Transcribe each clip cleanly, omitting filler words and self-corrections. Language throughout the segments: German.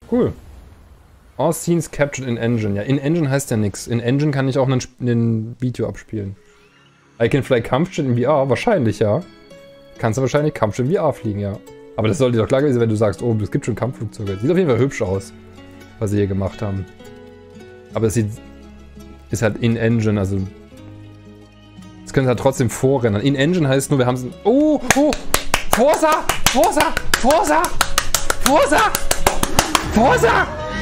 Cool. All scenes captured in Engine. Ja, in Engine heißt ja nix. In Engine kann ich auch ein Video abspielen. I can fly Kampfjet in VR? Wahrscheinlich, ja. Kannst du wahrscheinlich Kampfjet in VR fliegen, ja. Aber das sollte doch klar gewesen, wenn du sagst, oh, es gibt schon Kampfflugzeuge. Sieht auf jeden Fall hübsch aus, was sie hier gemacht haben. Aber es ist halt in Engine, also das können sie halt trotzdem vorrennen. In Engine heißt nur, wir haben es... Oh! Forza! Forza! Forza! Forza! Forza!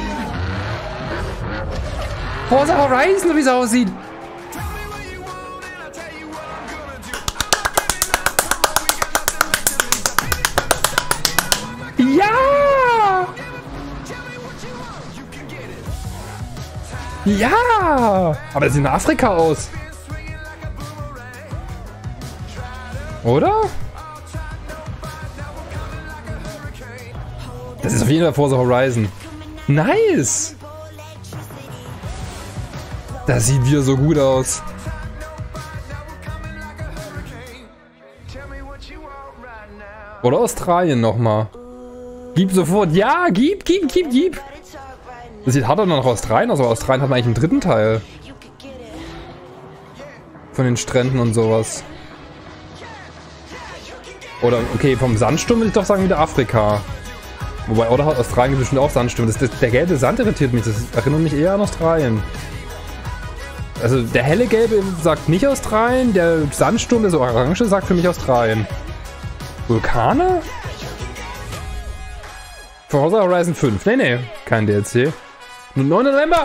Forza Horizon, wie es aussieht! Ja! Ja! Aber das sieht in Afrika aus. Oder? Das ist auf jeden Fall Forza Horizon. Nice! Das sieht wieder so gut aus. Oder Australien nochmal. Gib sofort. Ja, gib. Das sieht harter nach Australien aus, aber Australien hat man eigentlich einen dritten Teil. Von den Stränden und sowas. Oder, okay, vom Sandsturm würde ich doch sagen wieder Afrika. Wobei, oder Australien gibt bestimmt auch Sandsturm. Der gelbe Sand irritiert mich, das erinnert mich eher an Australien. Also der helle gelbe sagt nicht Australien, der Sandsturm, der so orange, sagt für mich Australien. Vulkane? Forza Horizon 5. Nee, kein DLC. 9. November!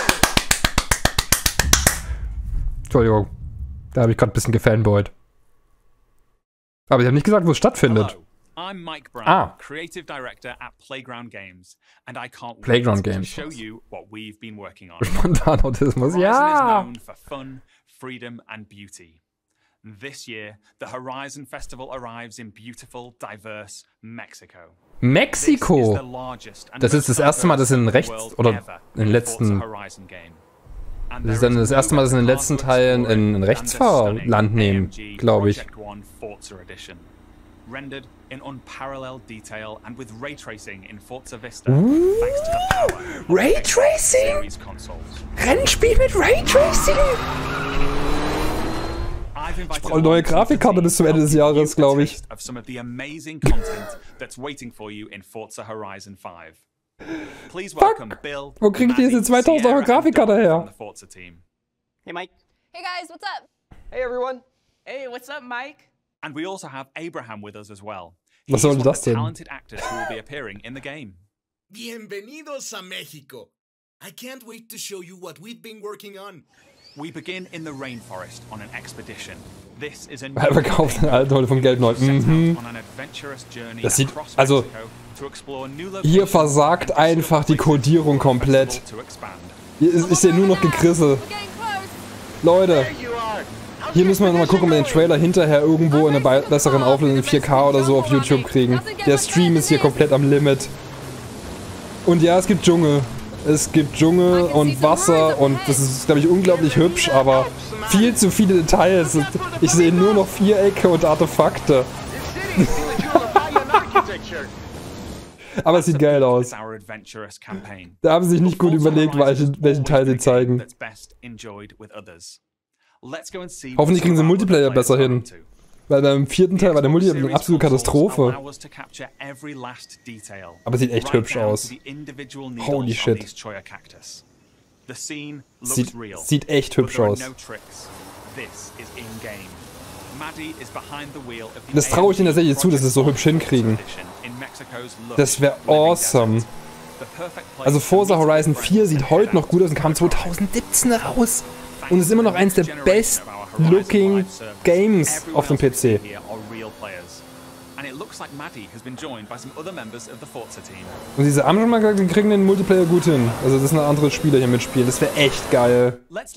Entschuldigung, da habe ich gerade ein bisschen gefanboyt. Aber ich habe nicht gesagt, wo es stattfindet. I'm Mike Brown, Creative Director at Playground Games, and I can't wait to show you what we've been working on. Spontanautismus, ja! Horizon is known for fun, freedom and beauty. This year, the Horizon Festival arrives in beautiful, diverse Mexico. Mexiko! Das ist das erste Mal, dass in rechts oder in den letzten. Das ist dann das erste Mal, dass in den letzten Teilen ein Rechtsfahrland nehmen, glaube ich. Rendered in unparalleled detail and with ray tracing in Forza Vista, thanks to the power Ray Tracing? Rennspiel mit Ray Tracing? Ich brauche eine neue Grafikkarte bis zum Ende des Jahres, glaube ich. Of some of the amazing content that's waiting for you in Forza Horizon 5. Please welcome Bill. Wo kriege ich diese 2000 € Grafikkarte her? Hey Mike. Hey guys, what's up? Hey everyone. Hey, what's up, Mike? And we also have Abraham with us as well. Was soll das denn? Talented actors who will be appearing in the game. Bienvenidos a Mexico. I can't wait to show you what we've been working on. We begin in the rainforest on an expedition. This is a new verkauft eine alte Leute vom Geld neu. Das sieht, also hier versagt einfach die Kodierung komplett. Ich sehe nur noch Gekrisse. Leute, hier müssen wir nochmal gucken, ob wir den Trailer hinterher irgendwo in einer besseren Auflösung in 4K oder so auf YouTube kriegen. Der Stream ist hier komplett am Limit. Und ja, es gibt Dschungel. Es gibt Dschungel und Wasser und das ist, glaube ich, unglaublich hübsch, aber viel zu viele Details. Ich sehe nur noch Vierecke und Artefakte. Aber es sieht geil aus. Da haben sie sich nicht gut überlegt, welchen Teil sie zeigen. Hoffentlich kriegen sie Multiplayer besser hin. Weil beim 4. Teil war der Multiplayer eine absolute Katastrophe. Aber sieht echt hübsch aus. Holy shit. Sieht echt hübsch aus. Das traue ich ihnen tatsächlich zu, dass sie es so hübsch hinkriegen. Das wäre awesome. Also Forza Horizon 4 sieht heute noch gut aus und kam 2017 raus. Und ist immer noch eins der best-looking Games auf dem PC. Und diese haben schon mal gesagt, die kriegen den Multiplayer gut hin. Also das sind andere Spieler hier mitspielen. Das wäre echt geil.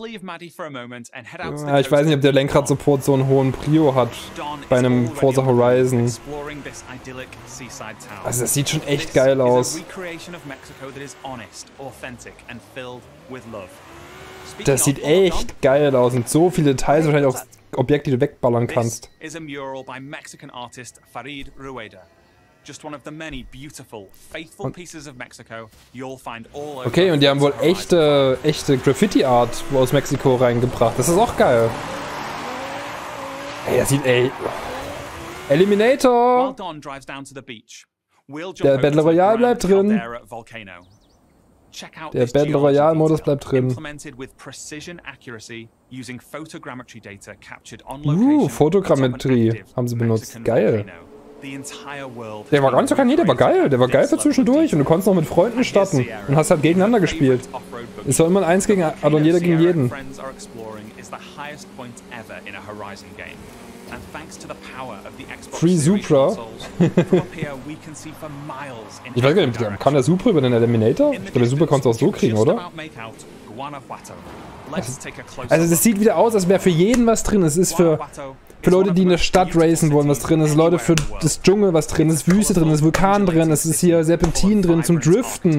Ja, ich weiß nicht, ob der Lenkrad-Support so einen hohen Prio hat bei einem Forza Horizon. Also das sieht schon echt geil aus. Das sieht echt geil aus und so viele Details, wahrscheinlich auch Objekte, die du wegballern kannst. Okay, und die haben wohl echte Graffiti-Art aus Mexiko reingebracht. Das ist auch geil. Ey, das sieht, ey. Eliminator! Der Battle Royale bleibt drin. Der Battle Royale Modus bleibt drin. Fotogrammetrie haben sie benutzt. Geil. Der war ganz okay, nee, der war geil. Der war geil für zwischendurch und du konntest noch mit Freunden starten und hast halt gegeneinander gespielt. Es war immer ein 1 gegen, also jeder gegen jeden. Free Supra. Ich weiß gar nicht, kann der Supra über den Eliminator? Ich glaube, der Supra kannst du auch so kriegen, oder? Also das sieht wieder aus, als wäre für jeden was drin. Es ist für Leute, die in der Stadt racen wollen, was drin ist. Leute für das Dschungel, was drin ist. Wüste drin, ist Vulkan drin. Es ist hier Serpentin drin zum Driften.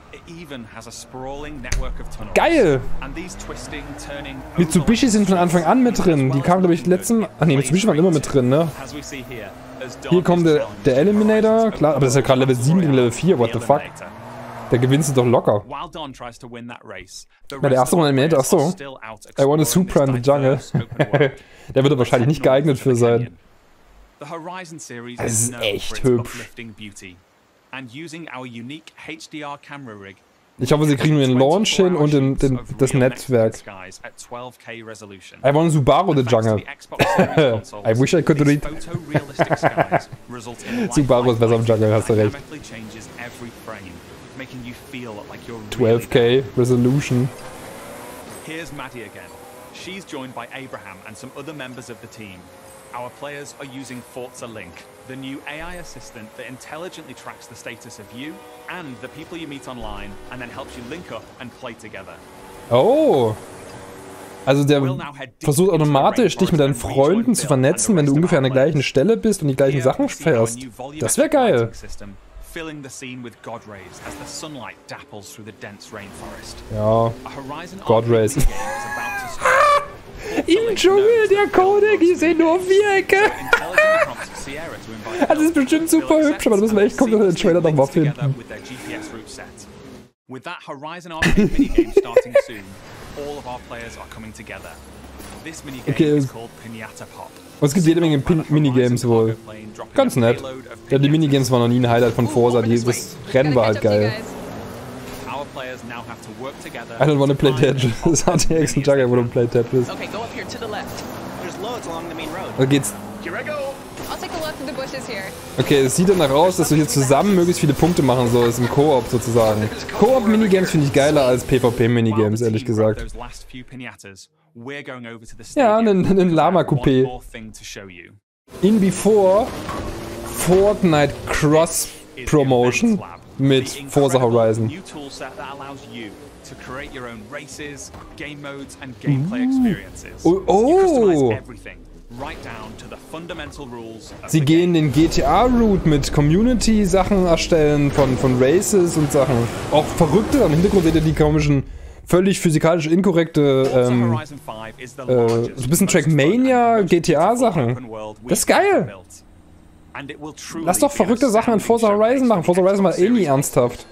Geil! Mitsubishi sind von Anfang an mit drin. Die kamen, glaube ich, letzten... Ach ne, Mitsubishi waren immer mit drin, ne? Hier kommt der Eliminator. Klar, aber das ist ja gerade Level 7 gegen Level 4. What the fuck? Der gewinnst du doch locker. Ja, der erste Runde Eliminator, achso. I want a Supra in the Jungle. Der wird wahrscheinlich nicht geeignet für sein. Das ist echt hübsch. Ich hoffe, sie kriegen den Launch hin und das Netzwerk. I want a Subaru the Jungle. I wish I could read. Subaru ist besser im Jungle, hast du recht. 12K Resolution. Here's Maddie again. She's joined by Abraham and some other members of the team. Our players are using Forza Link, the new AI assistant that intelligently tracks the status of you and the people you meet online and then helps you link up and play together. Oh! Also der versucht automatisch, dich mit deinen Freunden zu vernetzen, wenn du ungefähr an der gleichen Stelle bist und die gleichen Sachen fährst. Das wäre geil. Ja, God Race. Im Dschungel, der Codec, ich sehe nur Vierecke. Das ist bestimmt super hübsch, aber da müssen wir echt gucken, dass wir den Trailer nochmal finden. Okay. Und es gibt jede Menge Minigames wohl. Ganz nett. Ja, die Minigames waren noch nie ein Highlight von Forza, das Rennen war halt geil. I don't wanna play Tetris. Das hat die Ex und Jugger, wo du play Tetris. Da geht's. Okay, es sieht danach aus, dass du hier zusammen möglichst viele Punkte machen sollst, im Koop sozusagen. Koop-Minigames finde ich geiler als PvP-Minigames, ehrlich gesagt. Ja, einen Lama-Coupé. In Before Fortnite Cross-Promotion mit Forza Horizon. Oh! Sie gehen den GTA-Route mit Community-Sachen erstellen, von Races und Sachen. Auch verrückte, am Hintergrund seht ihr die komischen, völlig physikalisch inkorrekte, so ein bisschen Trackmania, GTA-Sachen. Das ist geil! Lass doch verrückte Sachen in Forza Horizon machen. Forza Horizon war eh nie ernsthaft.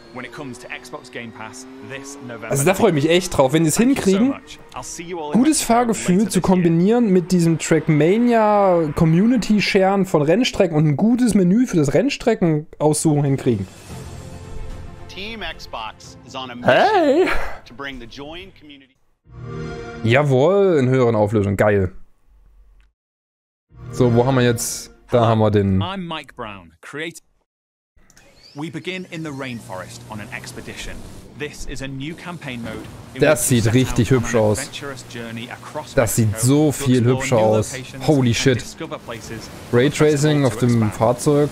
Also da freue ich mich echt drauf, wenn die es hinkriegen, gutes Fahrgefühl zu kombinieren mit diesem Trackmania Community-Sharen von Rennstrecken und ein gutes Menü für das Rennstrecken aussuchen hinkriegen. Hey! Jawohl, in höheren Auflösungen. Geil. So, wo haben wir jetzt... Da haben wir den... I'm Mike Brown, creator. We begin in the rainforest on an expedition. This is a new campaign mode. Das sieht richtig hübsch aus. Das sieht so viel hübscher aus. Holy shit. Raytracing auf dem Fahrzeug.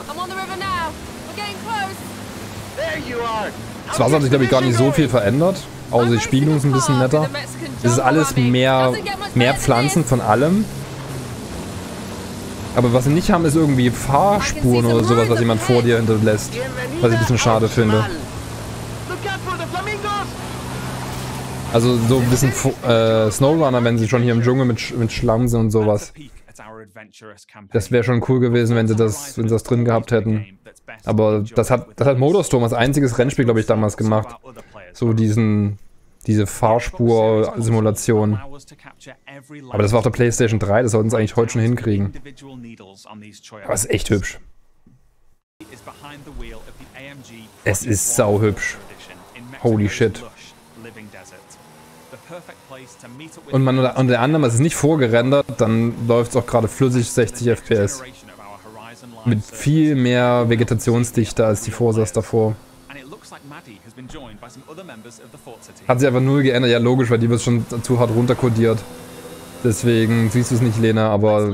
Das Wasser hat sich, glaube ich, gar nicht so viel verändert. Außer die Spiegelung ist ein bisschen netter. Es ist alles mehr Pflanzen von allem. Aber was sie nicht haben, ist irgendwie Fahrspuren oder sowas, was jemand vor dir hinterlässt. Was ich ein bisschen schade finde. Also so ein bisschen Snowrunner, wenn sie schon hier im Dschungel mit Schlamm sind und sowas. Das wäre schon cool gewesen, wenn sie das drin gehabt hätten. Aber das hat Motorstorm als einziges Rennspiel, glaube ich, damals gemacht. So diese Fahrspur-Simulation. Aber das war auf der PlayStation 3, das sollten sie eigentlich heute schon hinkriegen. Aber es ist echt hübsch. Es ist sauhübsch. Holy shit. Und unter anderem, es ist nicht vorgerendert, dann läuft es auch gerade flüssig 60 FPS. Mit viel mehr Vegetationsdichte als die Forsas davor. Hat sich einfach null geändert, ja logisch, weil die wird schon zu hart runterkodiert. Deswegen siehst du es nicht, Lena, aber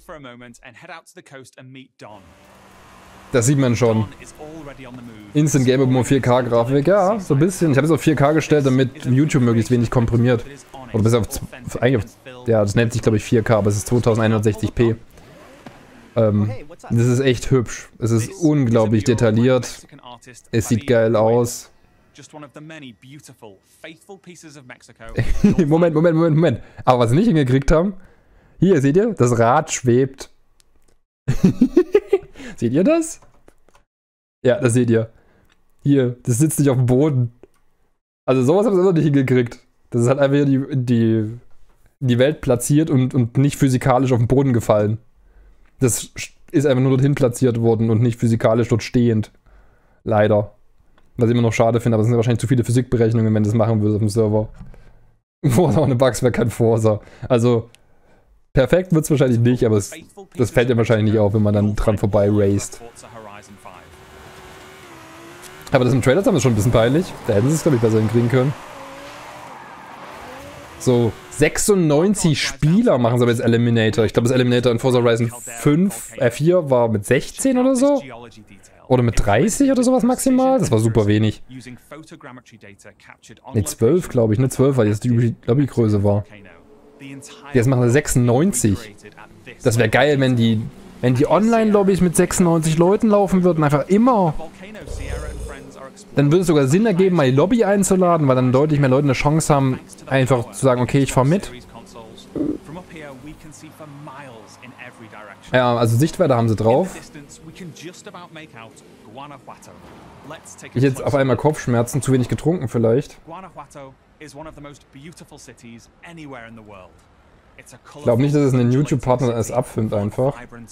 das sieht man schon. Instant Game Over 4K Grafik, ja, so ein bisschen. Ich habe es auf 4K gestellt, damit YouTube möglichst wenig komprimiert. Oder bis auf, eigentlich auf, ja, das nennt sich glaube ich 4K, aber es ist 2160p. Das ist echt hübsch. Es ist unglaublich detailliert. Es sieht geil aus. Moment. Aber was sie nicht hingekriegt haben, hier, seht ihr? Das Rad schwebt. Seht ihr das? Ja, das seht ihr. Hier, das sitzt nicht auf dem Boden. Also sowas haben sie immer nicht hingekriegt. Das ist halt einfach die Welt platziert und nicht physikalisch auf den Boden gefallen. Das ist einfach nur dorthin platziert worden und nicht physikalisch dort stehend. Leider. Was ich immer noch schade finde, aber es sind wahrscheinlich zu viele Physikberechnungen, wenn das machen würde auf dem Server. Forza ohne Bugs wäre kein Forza. Also, perfekt wird es wahrscheinlich nicht, aber das fällt ja wahrscheinlich nicht auf, wenn man dann dran vorbei raced. Aber das im Trailer haben wir schon ein bisschen peinlich. Da hätten sie es, glaube ich, besser hinkriegen können. So, 96 Spieler machen sie aber jetzt Eliminator. Ich glaube, das Eliminator in Forza Horizon 4 war mit 16 oder so. Oder mit 30 oder sowas maximal. Das war super wenig. Ne, 12 glaube ich. Ne, 12, weil jetzt die Lobbygröße war. Jetzt machen sie 96. Das wäre geil, wenn die Online-Lobbys mit 96 Leuten laufen würden. Einfach immer. Dann würde es sogar Sinn ergeben, mal die Lobby einzuladen, weil dann deutlich mehr Leute eine Chance haben, einfach zu sagen, okay, ich fahre mit. Ja, also Sichtweite haben sie drauf. Ich jetzt auf einmal Kopfschmerzen, zu wenig getrunken vielleicht. Ich glaube nicht, dass es einen YouTube-Partner erst abfilmt einfach.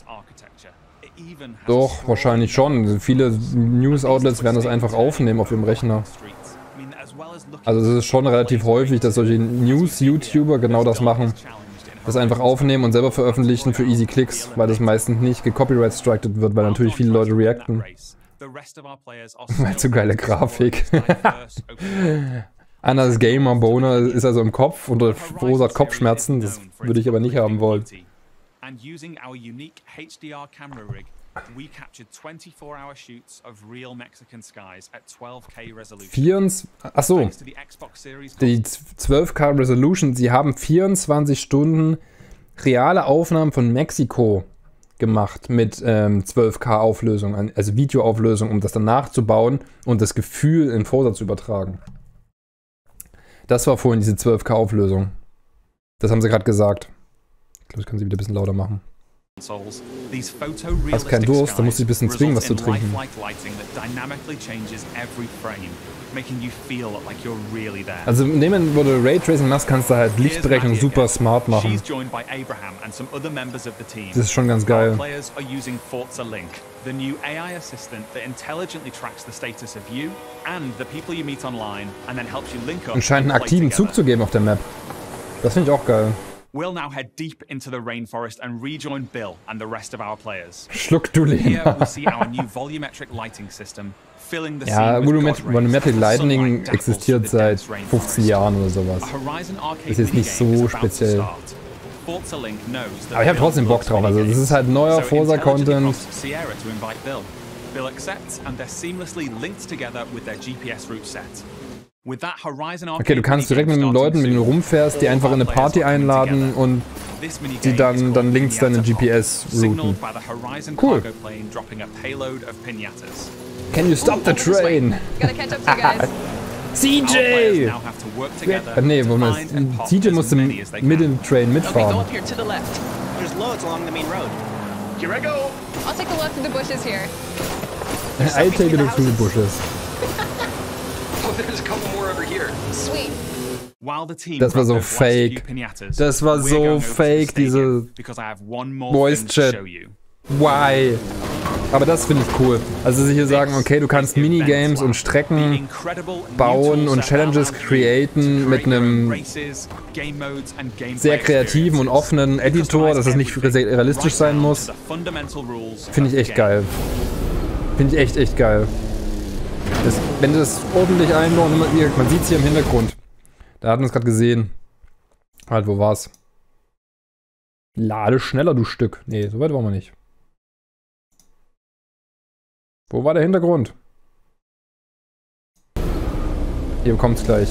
Doch, wahrscheinlich schon. Viele News-Outlets werden das einfach aufnehmen auf ihrem Rechner. Also es ist schon relativ häufig, dass solche News-YouTuber genau das machen. Das einfach aufnehmen und selber veröffentlichen für easy Klicks, weil das meistens nicht gecopyright-structed wird, weil natürlich viele Leute reacten. Weil zu geile Grafik. Annas Gamer Boner ist also im Kopf und verursacht Kopfschmerzen, das würde ich aber nicht haben wollen. And using our unique HDR camera rig, we captured 24-hour shoots of real Mexican skies at 12K resolution. Achso, die 12K Resolution, sie haben 24 Stunden reale Aufnahmen von Mexiko gemacht mit 12K Auflösung, also Videoauflösung, um das dann nachzubauen und das Gefühl in Forza zu übertragen. Das war vorhin diese 12K Auflösung. Das haben sie gerade gesagt. Ich glaube, das können sie wieder ein bisschen lauter machen. Hast keinen Durst, dann musst du dich ein bisschen zwingen, was zu trinken. Also in dem Moment, wo du Raytracing machst, kannst du halt Lichtberechnung super smart machen. Das ist schon ganz geil. Und scheint einen aktiven Zug zu geben auf der Map. Das finde ich auch geil. We'll now head deep into the rainforest and rejoin Bill and the rest of our players. Schluck du, Lena. Here we see our new volumetric lighting system filling the ja, Volumetric Lighting existiert seit 15 Jahren oder sowas. Ist jetzt nicht so speziell. Aber ich habe trotzdem Bock drauf. Also das ist halt neuer Forza-Content. Bill accepts and they're seamlessly linked together with their GPS route set. Okay, du kannst direkt mit den Leuten, mit denen du rumfährst, die einfach in eine Party einladen und die dann links deine GPS-Routen. Cool. Can you stop the train? CJ! Nee, CJ musste mit dem Train mitfahren. I'll take a look through the bushes here. I'll take it through the bushes. Das war so fake. Das war so fake, diese Voice Chat. Why? Aber das finde ich cool. Also sie hier sagen, okay, du kannst Minigames und Strecken bauen und Challenges createn mit einem sehr kreativen und offenen Editor, dass es nicht realistisch sein muss. Finde ich echt geil. Finde ich echt geil. Wenn du das ordentlich einbauen, man sieht es hier im Hintergrund. Da hatten wir es gerade gesehen. Halt, wo war's? Lade schneller, du Stück. Nee, so weit waren wir nicht. Wo war der Hintergrund? Hier kommt's gleich.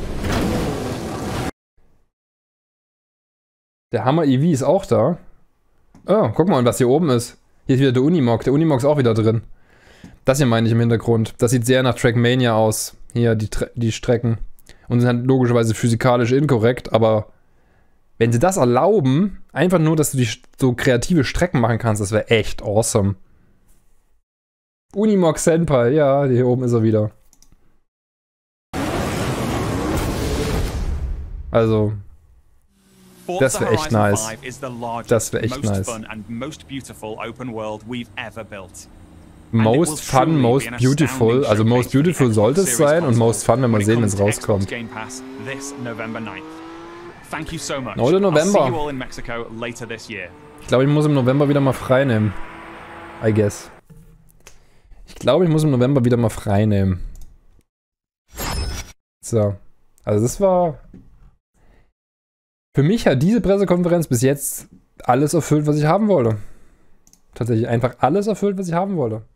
Der Hammer EV ist auch da. Oh, guck mal, was hier oben ist. Hier ist wieder der Unimog. Der Unimog ist auch wieder drin. Das hier meine ich im Hintergrund. Das sieht sehr nach Trackmania aus. Hier, die Strecken. Und sind halt logischerweise physikalisch inkorrekt, aber wenn sie das erlauben, einfach nur, dass du so kreative Strecken machen kannst, das wäre echt awesome. Unimog Senpai, ja, hier oben ist er wieder. Also, das wäre echt nice. Das wäre echt nice. Most fun, most beautiful. Also most beautiful sollte es sein und most fun, wenn wir sehen, wenn es rauskommt. 9. November. Ich glaube, ich muss im November wieder mal frei nehmen. I guess. Ich glaube, ich muss im November wieder mal frei nehmen. So. Also das war... Für mich hat diese Pressekonferenz bis jetzt alles erfüllt, was ich haben wollte. Tatsächlich einfach alles erfüllt, was ich haben wollte.